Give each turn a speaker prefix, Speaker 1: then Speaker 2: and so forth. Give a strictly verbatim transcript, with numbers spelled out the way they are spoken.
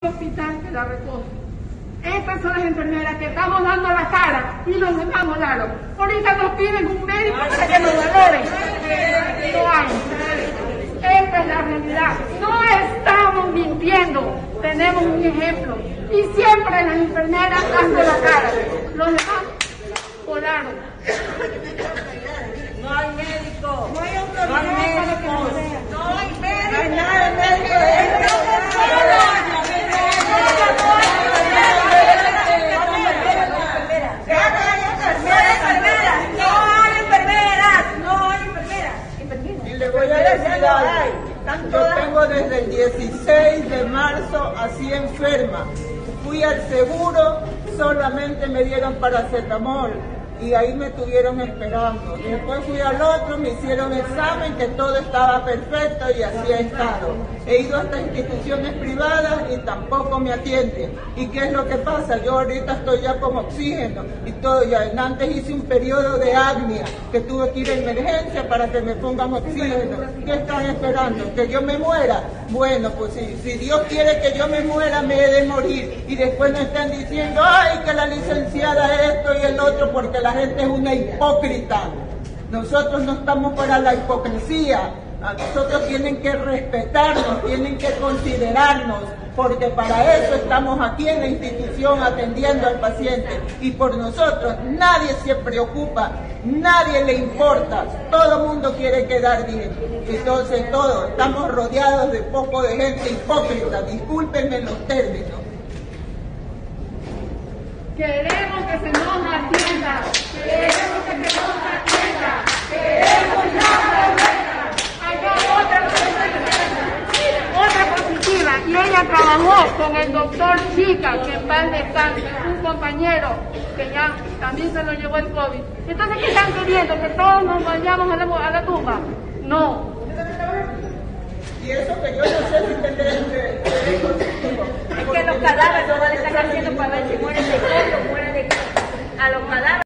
Speaker 1: hospital que la recoge. Estas son las enfermeras que estamos dando la cara y los demás volaron. Ahorita nos piden un médico para que nos valoren. No hay. Esta es la realidad. No estamos mintiendo. Tenemos un ejemplo. Y siempre las enfermeras dando la cara. Los demás volaron.
Speaker 2: No hay médico.
Speaker 3: No hay
Speaker 2: No hay médicos.
Speaker 3: No hay médico.
Speaker 2: No hay nada de médico.
Speaker 4: Yo tengo desde el dieciséis de marzo así enferma. Fui al seguro, solamente me dieron paracetamol y ahí me estuvieron esperando. Después fui al otro, me hicieron examen, que todo estaba perfecto y así he estado. He ido hasta instituciones privadas y tampoco me atienden. ¿Y qué es lo que pasa? Yo ahorita estoy ya con oxígeno y todo. Ya antes hice un periodo de apnea, que tuve que ir a emergencia para que me pongan oxígeno. ¿Qué están esperando? ¿Que yo me muera? Bueno, pues si, si Dios quiere que yo me muera, me he de morir. Y después me están diciendo, ay, que la licenciada esto y el otro, porque la gente es una hipócrita. Nosotros no estamos para la hipocresía. A nosotros tienen que respetarnos, tienen que considerarnos, porque para eso estamos aquí en la institución atendiendo al paciente. Y por nosotros nadie se preocupa, nadie le importa, todo el mundo quiere quedar bien. Entonces todos estamos rodeados de poco de gente hipócrita, discúlpenme los términos.
Speaker 1: Queremos que se nos atienda, queremos que se nos atienda, queremos la buena. Acá otra positiva, otra positiva, y ella trabajó con el doctor Chica, que en paz descanse, un compañero que ya también se lo llevó el COVID. Entonces, ¿qué están queriendo? ¿Que todos nos vayamos a la, a la tumba? No.
Speaker 4: Y eso que yo no sé si tendré que...
Speaker 2: Es que los cadáveres no van a estar haciendo para ver si mueren de COVID o mueren de... A los cadáveres.